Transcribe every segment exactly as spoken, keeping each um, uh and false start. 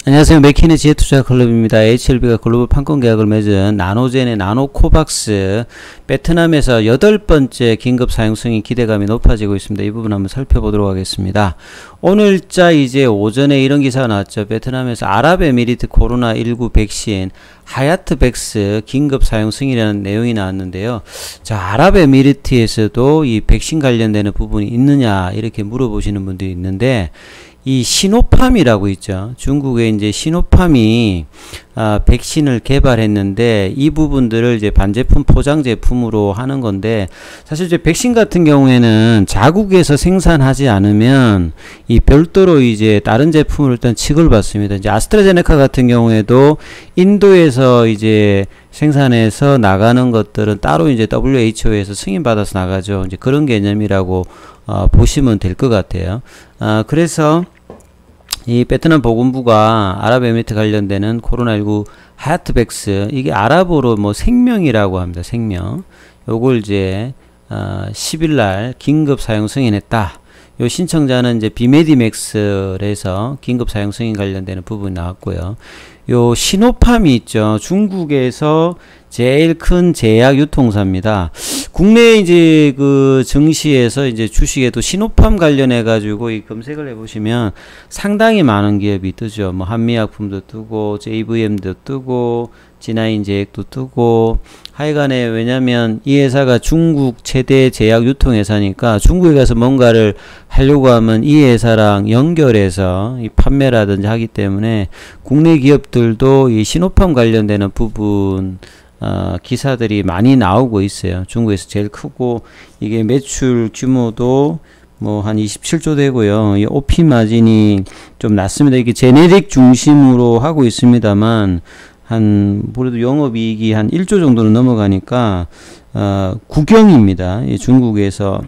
안녕하세요. 맥키네 지혜투자클럽입니다. 에이치엘비가 글로벌 판권 계약을 맺은 나노젠의 나노코박스, 베트남에서 여덟 번째 긴급 사용 승인 기대감이 높아지고 있습니다. 이 부분 한번 살펴보도록 하겠습니다. 오늘자 이제 오전에 이런 기사가 나왔죠. 베트남에서 아랍에미리트 코로나 십구 백신 하야트백스 긴급 사용 승인이라는 내용이 나왔는데요. 자, 아랍에미리트에서도 이 백신 관련되는 부분이 있느냐 이렇게 물어보시는 분들이 있는데, 이 시노팜이라고 있죠. 중국에 이제 시노팜이 아, 백신을 개발했는데 이 부분들을 이제 반제품 포장 제품으로 하는 건데, 사실 이제 백신 같은 경우에는 자국에서 생산하지 않으면 이 별도로 이제 다른 제품을 일단 취급을 받습니다. 이제 아스트라제네카 같은 경우에도 인도에서 이제 생산해서 나가는 것들은 따로 이제 더블유에이치오에서 승인받아서 나가죠. 이제 그런 개념이라고 어, 보시면 될 것 같아요. 아, 그래서 이 베트남 보건부가 아랍에미리트 관련되는 코로나 십구 하야트백스, 이게 아랍어로 뭐 생명이라고 합니다. 생명. 요걸 이제 어, 십 일 날 긴급 사용 승인했다. 요 신청자는 이제 비메디맥스에서 긴급 사용 승인 관련되는 부분이 나왔고요. 요 시노팜이 있죠. 중국에서 제일 큰 제약 유통사입니다. 국내 이제 그 증시에서 이제 주식에도 시노팜 관련해 가지고 이 검색을 해보시면 상당히 많은 기업이 뜨죠. 뭐 한미약품도 뜨고 제이브이엠도 뜨고 지나인제약도 뜨고, 하여간에 왜냐면 이 회사가 중국 최대 제약 유통 회사니까 중국에 가서 뭔가를 하려고 하면 이 회사랑 연결해서 이 판매라든지 하기 때문에 국내 기업들도 이 시노팜 관련되는 부분 어, 기사들이 많이 나오고 있어요. 중국에서 제일 크고, 이게 매출 규모도 뭐 한 이십칠 조 되고요. 이 오피 마진이 좀 낮습니다. 이게 제네릭 중심으로 하고 있습니다만 한 그래도 영업이익이 한 일 조 정도는 넘어가니까 어, 국영입니다. 이 중국에서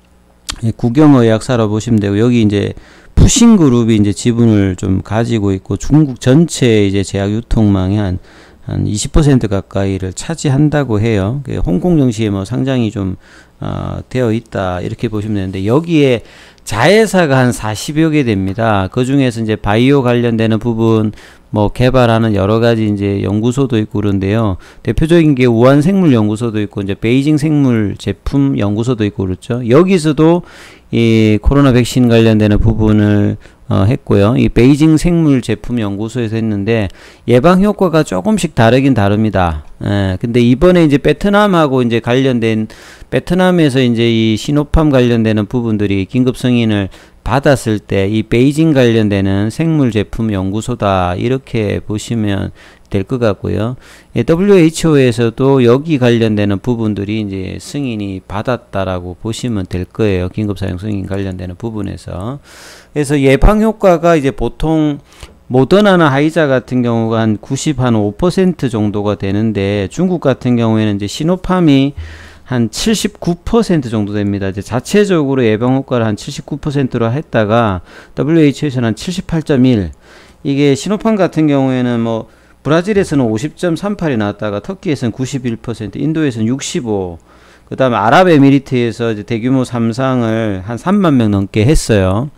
국영의약사로 보시면 되고, 여기 이제 푸싱그룹이 이제 지분을 좀 가지고 있고, 중국 전체 이제 제약 유통망의 한 한 이십 퍼센트 가까이를 차지한다고 해요. 홍콩 증시에 뭐 상장이 좀 어, 되어 있다 이렇게 보시면 되는데, 여기에 자회사가 한 사십여 개 됩니다. 그 중에서 이제 바이오 관련되는 부분 뭐 개발하는 여러 가지 이제 연구소도 있고 그런데요. 대표적인 게 우한 생물 연구소도 있고 이제 베이징 생물 제품 연구소도 있고 그렇죠. 여기서도 이 코로나 백신 관련되는 부분을 어, 했고요. 이 베이징 생물 제품 연구소에서 했는데 예방 효과가 조금씩 다르긴 다릅니다. 예, 근데 이번에 이제 베트남하고 이제 관련된, 베트남에서 이제 이 시노팜 관련되는 부분들이 긴급 승인을 받았을 때 이 베이징 관련되는 생물 제품 연구소다 이렇게 보시면 될 것 같고요. 예, 더블유에이치오에서도 여기 관련되는 부분들이 이제 승인이 받았다라고 보시면 될 거예요. 긴급 사용 승인 관련되는 부분에서. 그래서 예방 효과가 이제 보통 모더나나 하이자 같은 경우가 한 구십오 퍼센트 정도가 되는데, 중국 같은 경우에는 이제 시노팜이 한 칠십구 퍼센트 정도 됩니다. 이제 자체적으로 예방 효과를 한 칠십구 퍼센트로 했다가 더블유에이치오에서는 한 칠십팔 점 일. 이게 시노팜 같은 경우에는 뭐 브라질에서는 오십 점 삼팔이 나왔다가 터키에서는 구십일 퍼센트, 인도에서는 육십오, 그 다음에 아랍에미리트에서 이제 대규모 삼상을 한 삼만 명 넘게 했어요.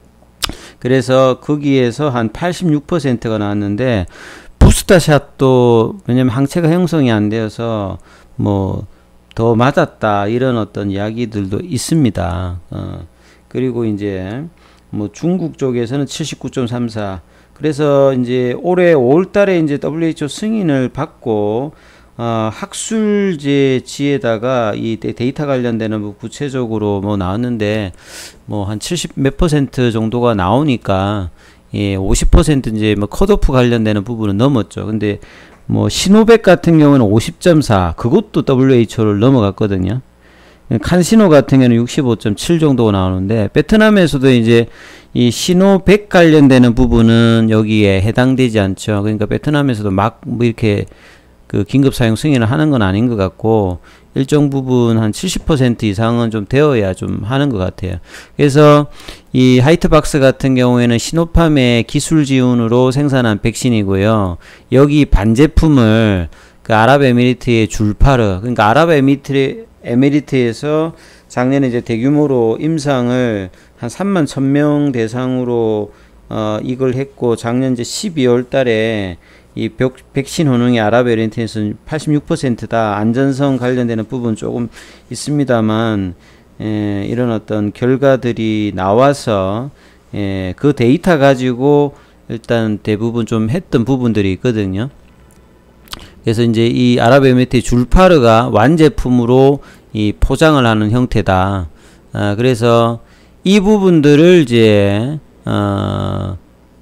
그래서 거기에서 한 팔십육 퍼센트가 나왔는데, 부스터샷도 왜냐면 항체가 형성이 안 되어서 뭐 더 맞았다 이런 어떤 이야기들도 있습니다. 어, 그리고 이제 뭐 중국 쪽에서는 칠십구 점 삼사. 그래서 이제 올해 오월 달에 이제 더블유에이치오 승인을 받고 어, 학술지에다가 이 데이터 관련되는 뭐 구체적으로 뭐 나왔는데 뭐 한 칠십 몇 퍼센트 정도가 나오니까 예, 오십 퍼센트 이제 뭐 컷오프 관련되는 부분은 넘었죠. 근데 뭐 시노백 같은 경우는 오십 점 사, 그것도 더블유에이치오를 넘어갔거든요. 칸시노 같은 경우는 육십오 점 칠 정도가 나오는데, 베트남에서도 이제 이 시노백 관련되는 부분은 여기에 해당되지 않죠. 그러니까 베트남에서도 막 뭐 이렇게 그 긴급 사용 승인을 하는 건 아닌 것 같고, 일정 부분 한 칠십 퍼센트 이상은 좀 되어야 좀 하는 것 같아요. 그래서 이 하이트박스 같은 경우에는 시노팜의 기술 지원으로 생산한 백신이고요. 여기 반제품을 그 아랍에미리트의 줄파르, 그러니까 아랍에미리트 에미리트에서 작년에 이제 대규모로 임상을 한 삼만 천 명 대상으로 어, 이걸 했고, 작년 이제 십이월 달에 이 백신 효능이 아랍에미리트에서는 팔십육 퍼센트다. 안전성 관련되는 부분 조금 있습니다만, 에, 이런 어떤 결과들이 나와서, 에, 그 데이터 가지고 일단 대부분 좀 했던 부분들이 있거든요. 그래서 이제 이 아랍에미리트의 줄파르가 완제품으로 이 포장을 하는 형태다. 아, 그래서 이 부분들을 이제 어,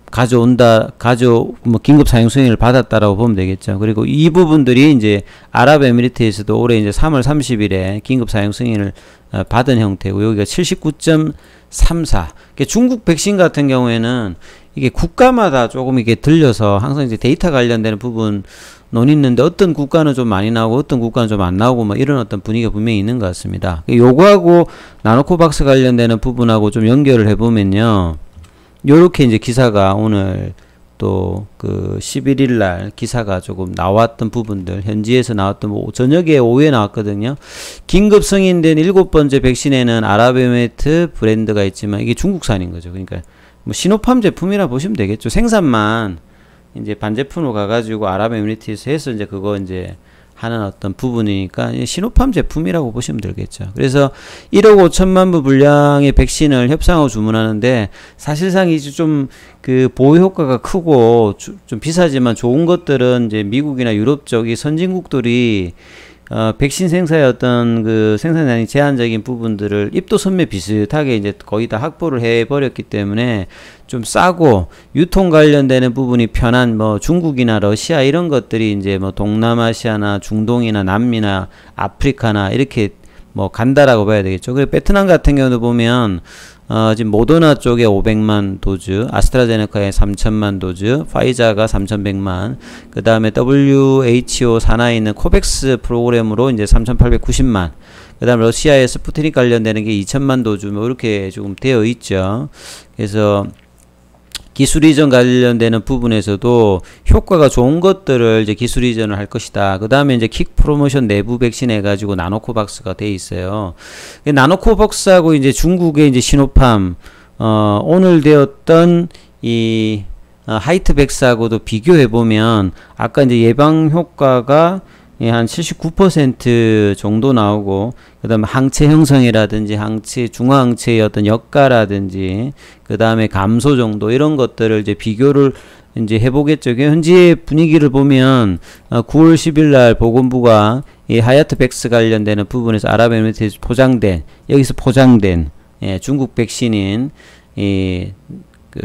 가져온다, 가져, 뭐, 긴급 사용 승인을 받았다라고 보면 되겠죠. 그리고 이 부분들이 이제 아랍에미리트에서도 올해 이제 삼월 삼십일에 긴급 사용 승인을 어, 받은 형태고, 여기가 칠십구 점 삼사. 중국 백신 같은 경우에는 이게 국가마다 조금 이게 들려서 항상 이제 데이터 관련되는 부분 논의있는데 어떤 국가는 좀 많이 나오고 어떤 국가는 좀 안 나오고 뭐 이런 어떤 분위기가 분명히 있는 것 같습니다. 요거하고 나노코박스 관련되는 부분하고 좀 연결을 해보면요. 요렇게 이제 기사가 오늘 또 그 십일일 날 기사가 조금 나왔던 부분들, 현지에서 나왔던 뭐 저녁에 오후에 나왔거든요. 긴급 승인된 일곱 번째 백신에는 아랍에미리트 브랜드가 있지만 이게 중국산인 거죠. 그러니까 뭐 시노팜 제품이라 보시면 되겠죠. 생산만 이제 반제품으로 가가지고 아랍에미리트에서 해서 이제 그거 이제 하는 어떤 부분이니까 시노팜 제품이라고 보시면 되겠죠. 그래서 일억 오천만 부 분량의 백신을 협상하고 주문하는데 사실상 이제 좀 그 보호 효과가 크고 주, 좀 비싸지만 좋은 것들은 이제 미국이나 유럽 쪽이 선진국들이 어, 백신 생산의 어떤 그 생산량이 제한적인 부분들을 입도 선매 비슷하게 이제 거의 다 확보를 해버렸기 때문에 좀 싸고 유통 관련되는 부분이 편한 뭐 중국이나 러시아 이런 것들이 이제 뭐 동남아시아나 중동이나 남미나 아프리카나 이렇게 뭐 간다라고 봐야 되겠죠. 그리고 베트남 같은 경우도 보면 어, 지금 모더나 쪽에 오백만 도즈, 아스트라제네카에 삼천만 도즈, 파이자가 삼천백만, 그 다음에 더블유에이치오 산하에 있는 코백스 프로그램으로 이제 삼천팔백구십만, 그 다음 러시아에 스푸트닉 관련되는 게 이천만 도즈, 뭐 이렇게 조금 되어 있죠. 그래서 기술 이전 관련되는 부분에서도 효과가 좋은 것들을 이제 기술 이전을 할 것이다. 그 다음에 이제 킥 프로모션 내부 백신 해가지고 나노코박스가 돼 있어요. 나노코박스하고 이제 중국의 이제 시노팜, 어, 오늘 되었던 이 어, 하이트백스하고도 비교해보면 아까 이제 예방 효과가 예, 한 칠십구 퍼센트 정도 나오고, 그 다음에 항체 형성이라든지 항체, 중화항체의 어떤 역가라든지, 그 다음에 감소 정도, 이런 것들을 이제 비교를 이제 해보겠죠. 현지의 분위기를 보면, 어, 구월 십일 날 보건부가 이 하얏트 백스 관련되는 부분에서 아랍에미리트에서 포장된, 여기서 포장된, 예, 중국 백신인, 이, 그,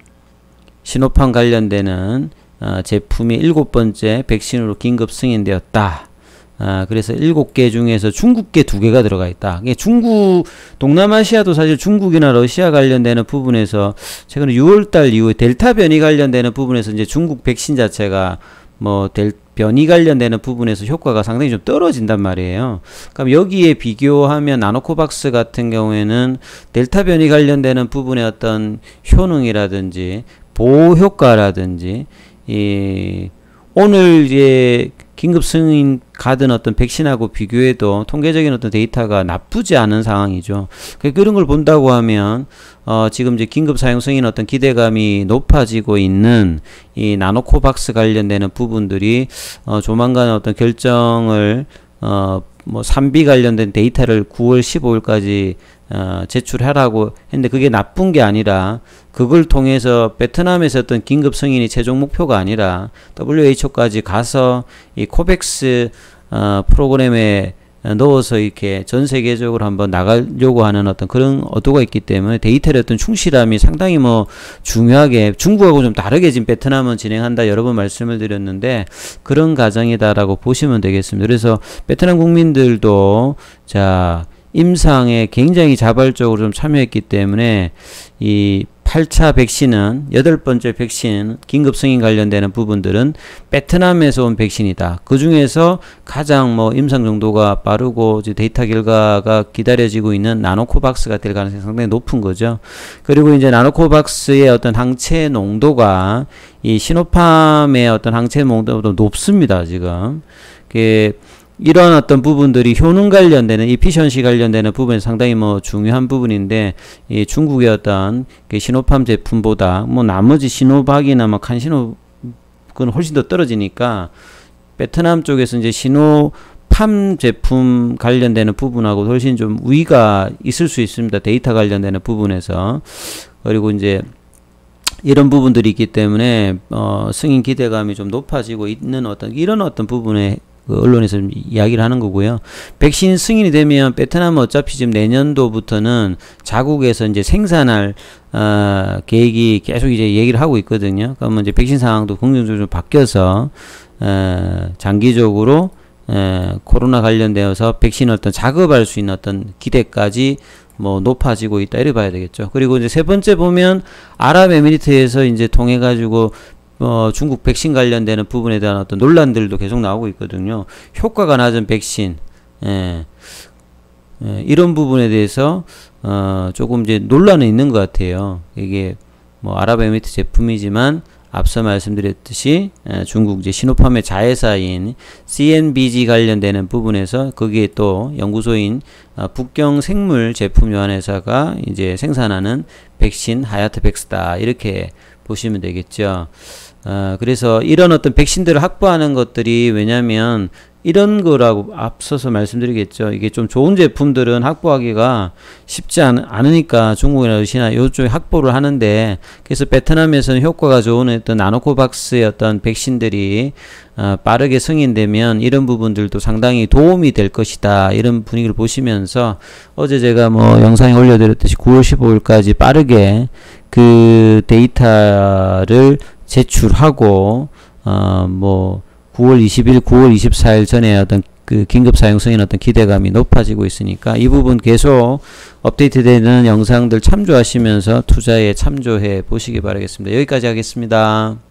시노팜 관련되는 어, 제품이 일곱 번째 백신으로 긴급 승인되었다. 아, 그래서 일곱 개 중에서 중국계 두 개가 들어가 있다. 이게 중국, 동남아시아도 사실 중국이나 러시아 관련되는 부분에서 최근 유월 달 이후에 델타 변이 관련되는 부분에서 이제 중국 백신 자체가 뭐 델, 변이 관련되는 부분에서 효과가 상당히 좀 떨어진단 말이에요. 그럼 여기에 비교하면 나노코박스 같은 경우에는 델타 변이 관련되는 부분의 어떤 효능이라든지 보호 효과라든지 이 오늘 이제 긴급 승인 가든 어떤 백신하고 비교해도 통계적인 어떤 데이터가 나쁘지 않은 상황이죠. 그런 걸 본다고 하면 어 지금 이제 긴급 사용 승인 어떤 기대감이 높아지고 있는 이 나노코박스 관련되는 부분들이 어 조만간 어떤 결정을 어 뭐 삼비 관련된 데이터를 구월 십오일까지 어, 제출하라고 했는데 그게 나쁜 게 아니라 그걸 통해서 베트남에서 어떤 긴급 승인이 최종 목표가 아니라 더블유에이치오까지 가서 이 코백스 어, 프로그램에 넣어서 이렇게 전 세계적으로 한번 나가려고 하는 어떤 그런 의도가 있기 때문에 데이터의 어떤 충실함이 상당히 뭐 중요하게 중국하고 좀 다르게 지금 베트남은 진행한다 여러 번 말씀을 드렸는데 그런 과정이다라고 보시면 되겠습니다. 그래서 베트남 국민들도 자 임상에 굉장히 자발적으로 좀 참여했기 때문에 이 팔 차 백신은 여덟 번째 백신 긴급 승인 관련되는 부분들은 베트남에서 온 백신이다. 그 중에서 가장 뭐 임상 정도가 빠르고 이제 데이터 결과가 기다려지고 있는 나노코박스가 될 가능성이 상당히 높은 거죠. 그리고 이제 나노코박스의 어떤 항체 농도가 이 시노팜의 어떤 항체 농도보다 높습니다. 지금 그 이런 어떤 부분들이 효능 관련되는 이피션시 관련되는 부분이 상당히 뭐 중요한 부분인데 이 중국의 어떤 그 시노팜 제품보다 뭐 나머지 시노박이나 뭐 칸시노 그건 훨씬 더 떨어지니까 베트남 쪽에서 이제 시노팜 제품 관련되는 부분하고 훨씬 좀 우위가 있을 수 있습니다. 데이터 관련되는 부분에서. 그리고 이제 이런 부분들이 있기 때문에 어 승인 기대감이 좀 높아지고 있는 어떤 이런 어떤 부분에 그 언론에서 이야기를 하는 거고요. 백신 승인이 되면 베트남은 어차피 지금 내년도부터는 자국에서 이제 생산할 어, 계획이 계속 이제 얘기를 하고 있거든요. 그러면 이제 백신 상황도 긍정적으로 바뀌어서 어, 장기적으로 어, 코로나 관련되어서 백신 어떤 작업할 수 있는 어떤 기대까지 뭐 높아지고 있다 이렇게 봐야 되겠죠. 그리고 이제 세 번째 보면 아랍에미리트에서 이제 통해 가지고 어, 중국 백신 관련되는 부분에 대한 어떤 논란들도 계속 나오고 있거든요. 효과가 낮은 백신, 예, 예, 이런 부분에 대해서 어, 조금 이제 논란은 있는 것 같아요. 이게 뭐 아랍에미리트 제품이지만 앞서 말씀드렸듯이 에, 중국 이제 시노팜의 자회사인 씨엔비지 관련되는 부분에서 거기에 또 연구소인 어, 북경생물제품유한회사가 이제 생산하는 백신 하야트백스다 이렇게 보시면 되겠죠. 어, 그래서 이런 어떤 백신들을 확보하는 것들이 왜냐면 이런 거라고 앞서서 말씀드리겠죠. 이게 좀 좋은 제품들은 확보하기가 쉽지 않, 않으니까 중국이나 러시아나 이쪽에 확보를 하는데 그래서 베트남에서는 효과가 좋은 어떤 나노코박스의 어떤 백신들이 어, 빠르게 승인되면 이런 부분들도 상당히 도움이 될 것이다. 이런 분위기를 보시면서 어제 제가 뭐 영상에 올려드렸듯이 구월 십오일까지 빠르게 그 데이터를 제출하고 어, 뭐 구월 이십일, 구월 이십사일 전에 어떤 그 긴급 사용 승인 어떤 기대감이 높아지고 있으니까 이 부분 계속 업데이트되는 영상들 참조하시면서 투자에 참조해 보시기 바라겠습니다. 여기까지 하겠습니다.